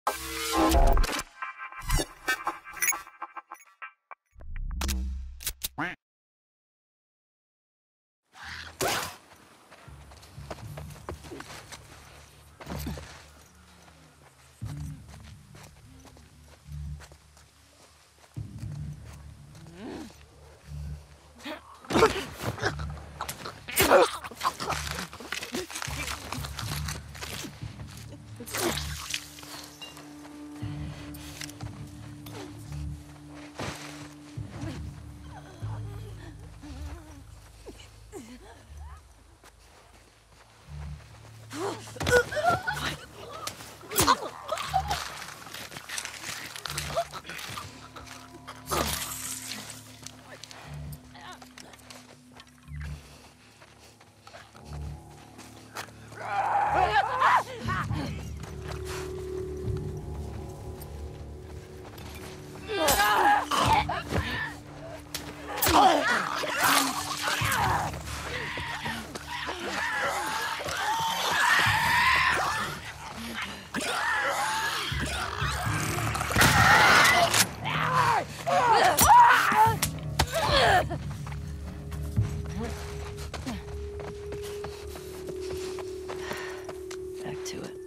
Back to it.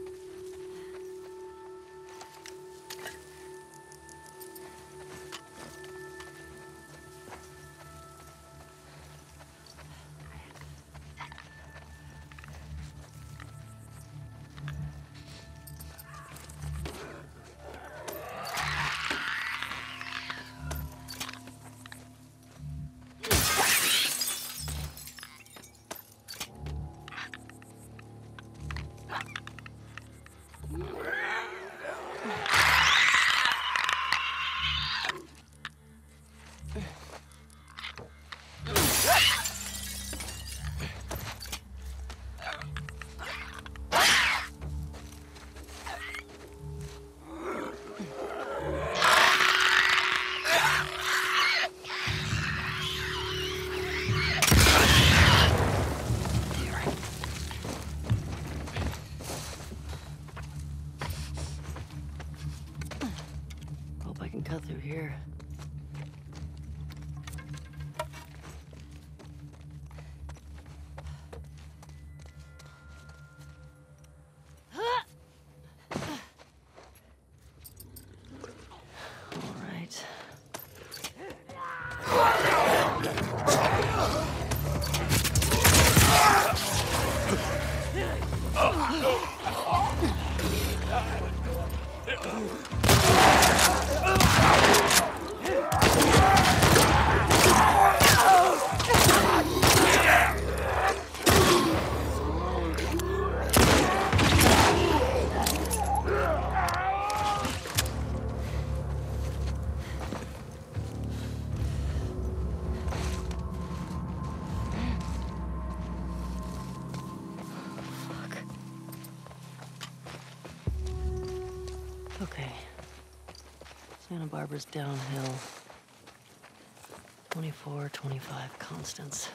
Hope I can cut through here. Okay. Santa Barbara's downhill. 24, 25 constants.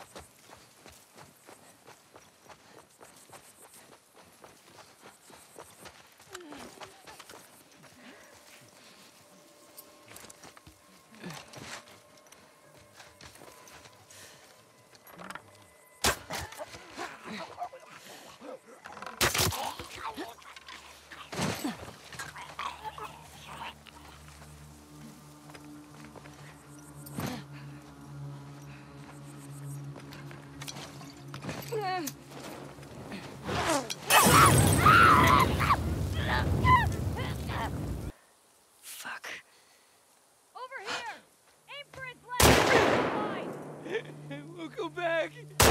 Fuck. Over here! Aim for his leg! We'll go back!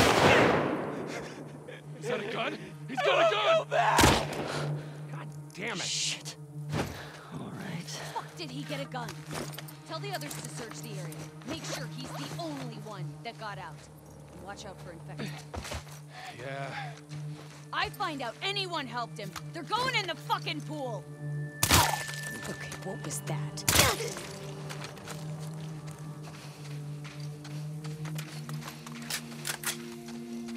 Is that a gun? He's got a gun! Go back! God damn it! Shit. All right. Fuck did he get a gun? Tell the others to search the area. Make sure he's the only one that got out. And watch out for infected. Yeah. I find out anyone helped him. They're going in the fucking pool! Okay, what was that?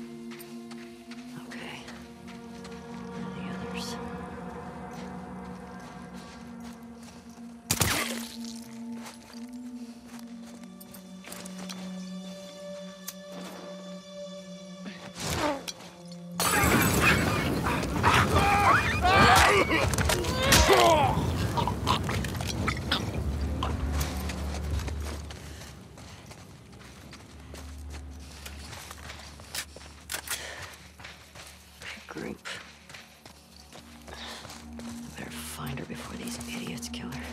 Okay. Where are the others? find her before these idiots kill her.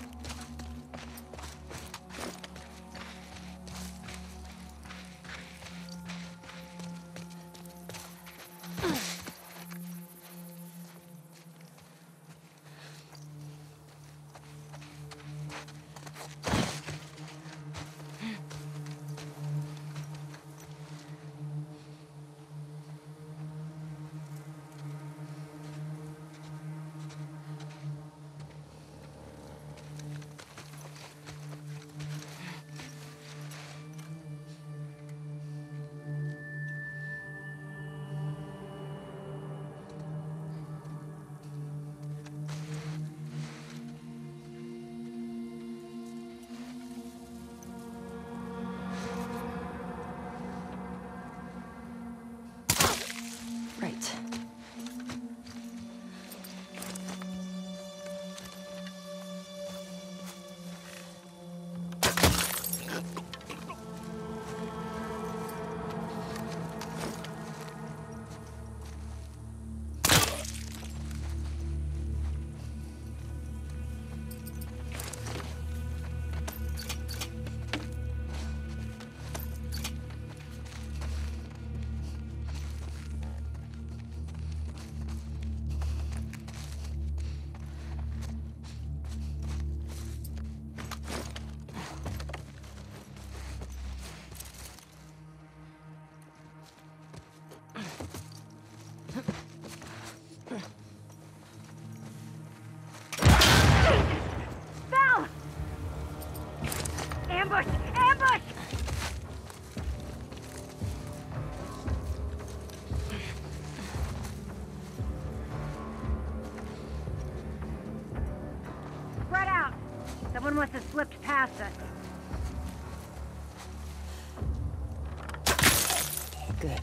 Right. Val! Ambush! Ambush! Spread out! Someone must have slipped past us. Good.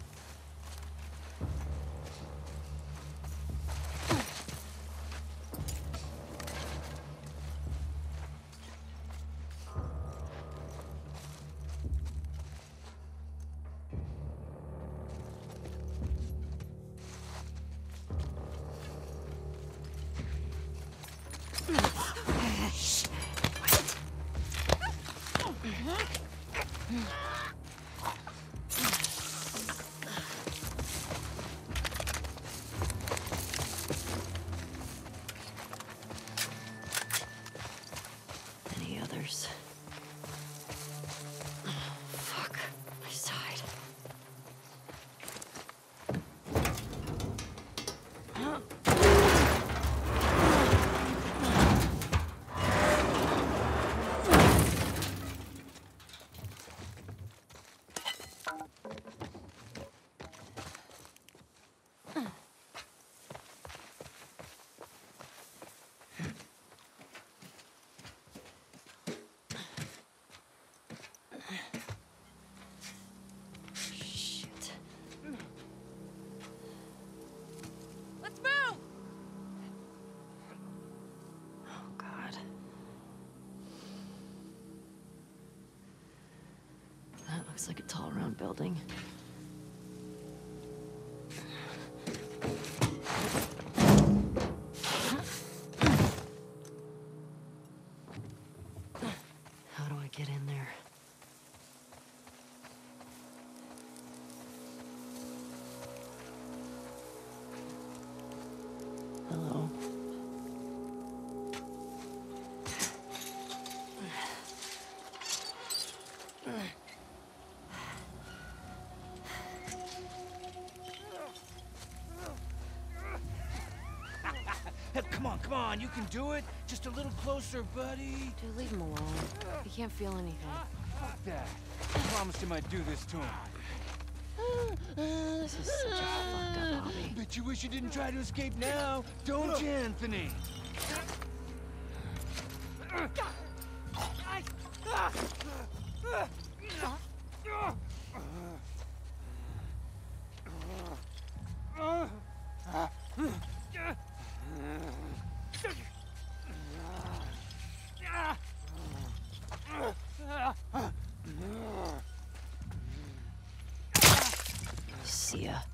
Any others? Oh, fuck. My side. Shit. Let's move! Oh, God. That looks like a tall, round building. How do I get in there? Hello? Come on, you can do it. Just a little closer, buddy. Dude, leave him alone. He can't feel anything. Fuck that. I promised him I'd do this to him. This is such a fucked up hobby. Bet you wish you didn't try to escape now, don't you, Anthony? See ya.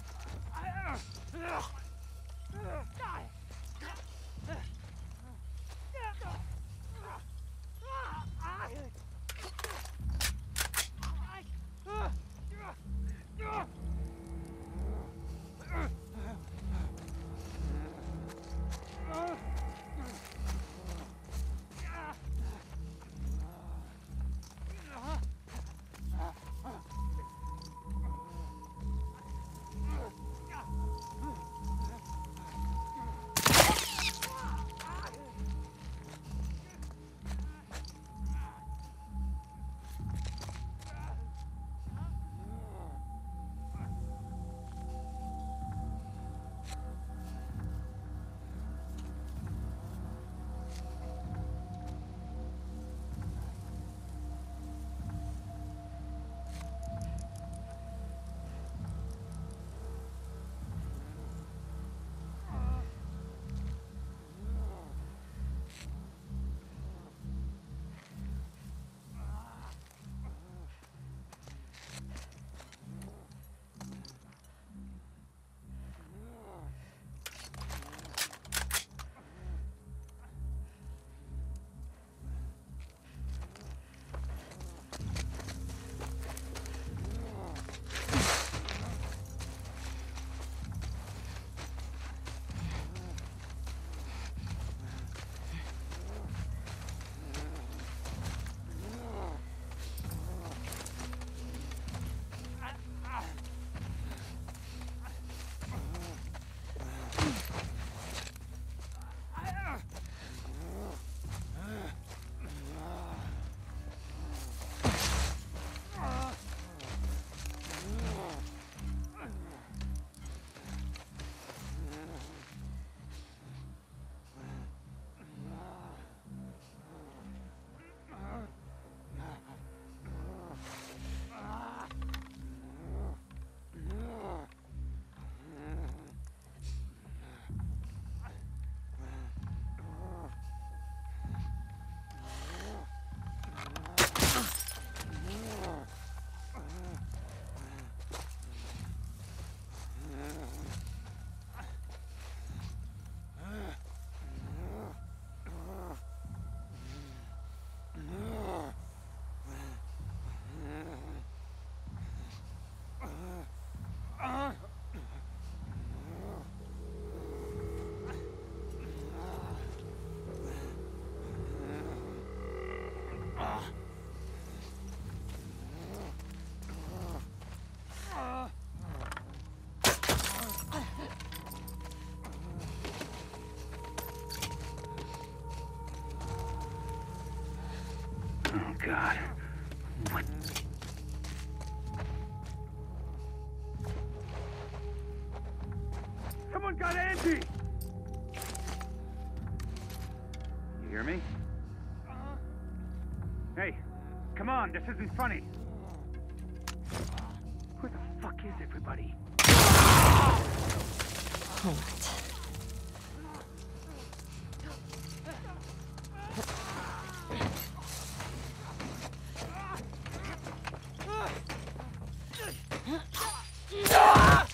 Oh, God. What? Someone got Angie! You hear me? Hey, come on, this isn't funny. Where the fuck is everybody? Hold it. Ah!